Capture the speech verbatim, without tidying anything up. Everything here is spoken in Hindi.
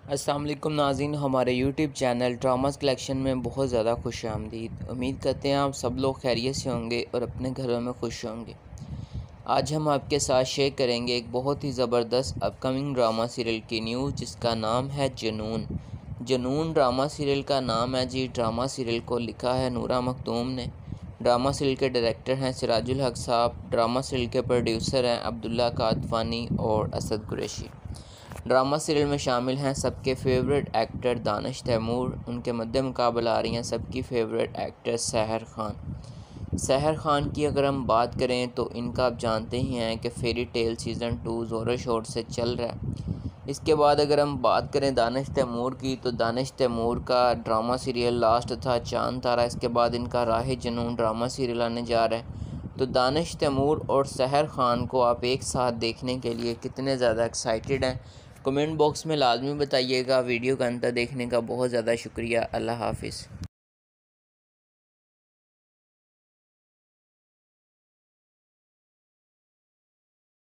अस्सलाम वालेकुम नाज़रीन, हमारे यूट्यूब चैनल ड्रामास कलेक्शन में बहुत ज़्यादा खुश आमदीद। उम्मीद करते हैं आप सब लोग खैरियत से होंगे और अपने घरों में खुश होंगे। आज हम आपके साथ शेयर करेंगे एक बहुत ही ज़बरदस्त अपकमिंग ड्रामा सीरियल की न्यूज़, जिसका नाम है जुनून। जुनून ड्रामा सीरियल का नाम है जी। ड्रामा सीरियल को लिखा है नूरा मखदूम ने। ड्रामा सीरियल के डायरेक्टर हैं सिराजुल हक साहब। ड्रामा सीरियल के प्रोड्यूसर हैं अब्दुल्ला कादफानी और असद कुरैशी। ड्रामा सीरियल में शामिल हैं सबके फेवरेट एक्टर दानिश तैमूर। उनके मद्दे मुकाबला आ रही हैं सबकी फेवरेट एक्टर सहर खान। सहर खान की अगर हम बात करें तो इनका आप जानते ही हैं कि फेरी टेल सीज़न टू ज़ोरों शोर से चल रहा है। इसके बाद अगर हम बात करें दानिश तैमूर की, तो दानिश तैमूर का ड्रामा सीरियल लास्ट था चांद तारा। इसके बाद इनका राह जुनून ड्रामा सीरियल आने जा रहा है। तो दानिश तैमूर और सहर खान को आप एक साथ देखने के लिए कितने ज़्यादा एक्साइटेड हैं, कमेंट बॉक्स में लाजमी बताइएगा। वीडियो का अंत देखने का बहुत ज़्यादा शुक्रिया। अल्लाह हाफिज़।